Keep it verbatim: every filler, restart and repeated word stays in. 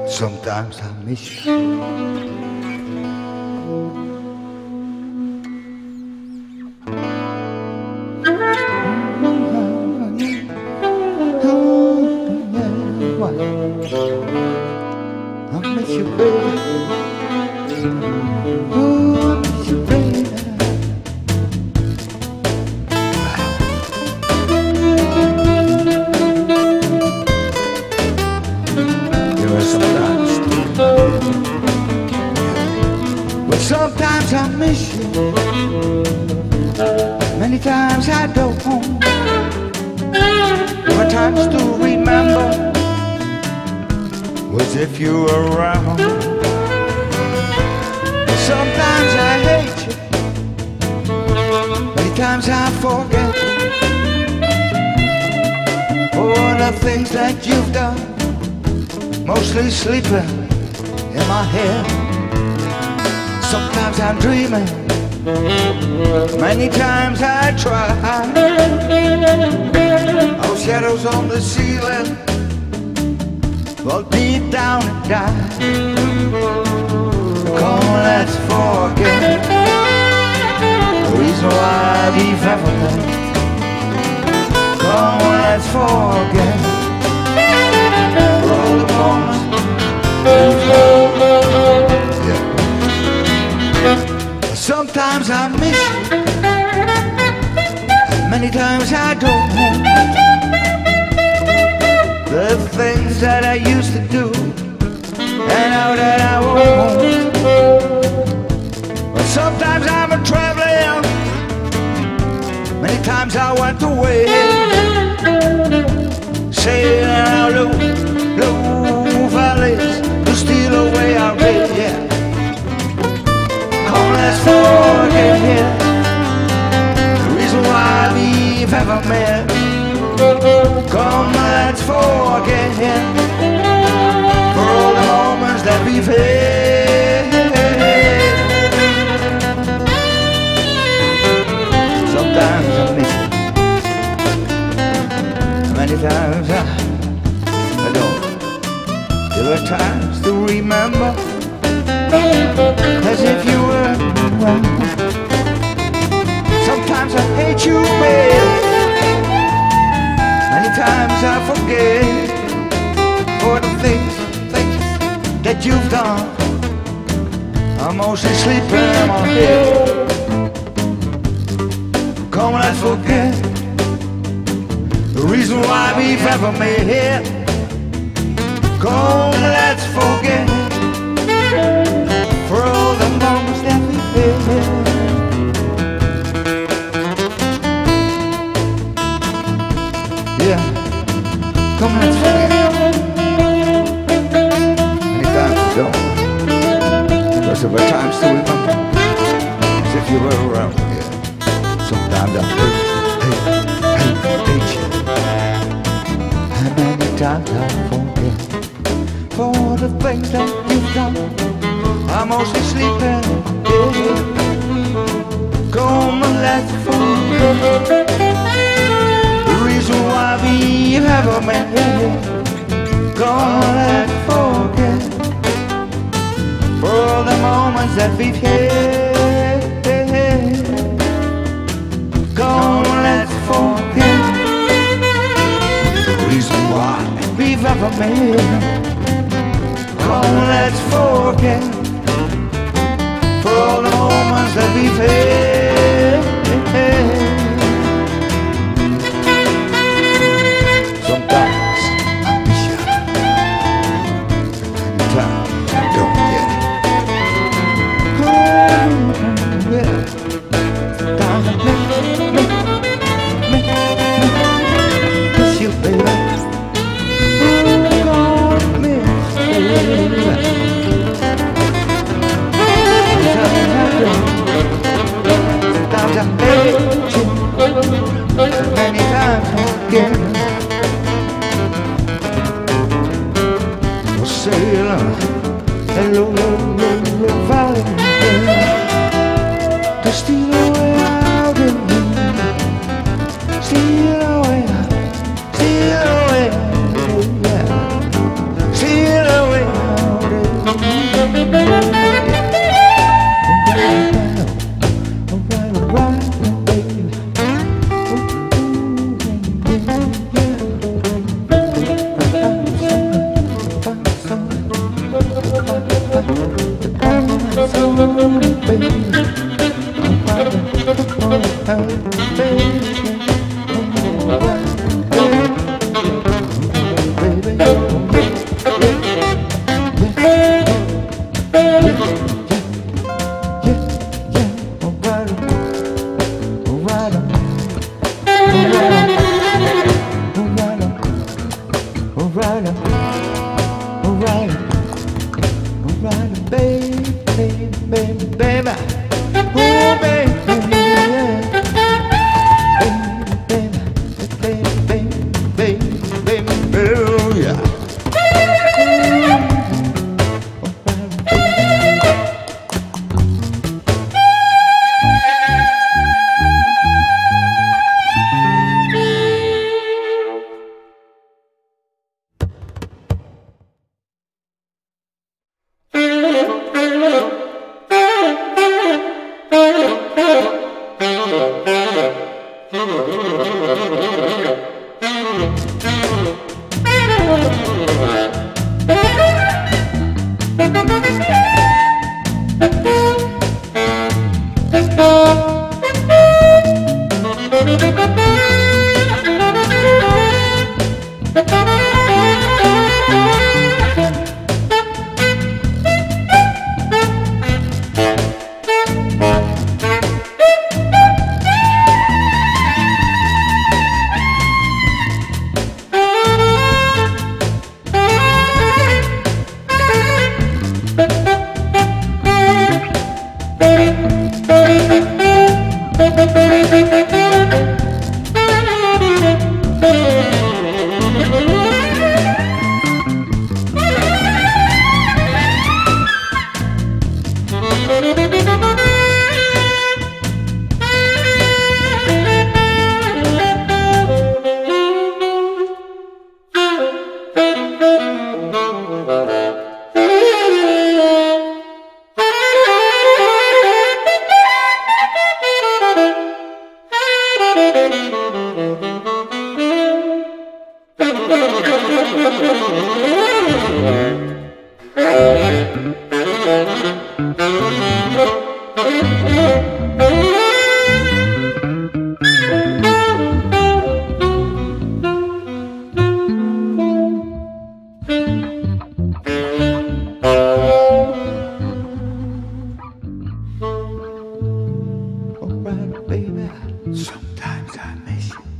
Sometimes I miss you. I miss you, baby. Oh, I miss you, baby. There are sometimes, but sometimes I miss you. Many times I don't. There are times to remember was if you were around. Sometimes I hate you, many times I forget all the things that you've done, mostly sleeping in my head. Sometimes I'm dreaming, many times I try. Oh, shadows on the ceiling, well, deep down and die. Come on, let's forget the reason why we've ever met. Come on, let's forget all the moments we've had. Yeah. Sometimes I miss you, many times I don't. The things that I used to do, and now that I won't. But sometimes I'm a traveler, many times I went away, sailing out low, low valleys to steal away our day. Yeah. Come, let's forget here the reason why we've ever met. Come, let's forget him for all the moments that we've had. Sometimes I miss you, many times I, I don't. There are times to remember as if you were around. Sometimes I hate you, babe. Many times I forget for the things, things that you've done. I'm mostly sleeping in my head. Come, let's forget the reason why we've ever met. Come, let's forget for all the moments that we've had. Yeah, come, let's forget. Many times we don't, because there were times to remember as if you were around. Yeah. Sometimes I hate, hate, hate, hate you, and many times I forget for the things that you've done. I'm mostly sleeping. Yeah. Come, let's forget the reason why we've ever met. Come, let's forget for all the moments that we've had. Come, let's forget the reason why we've ever met. Come, let's forget for all the moments that we've had. Sometimes I miss you, many times I don't get it. Oh, yeah. Sometimes I miss, miss, miss, miss you, baby. Oh, God, miss you, baby. Sometimes I don't. Sometimes I hate you, many times I get it. Sailing hello, low, low, low valley, yeah. To steal away our dreams, steal away, steal away, yeah. Steal away Alright, baby, sometimes I miss you.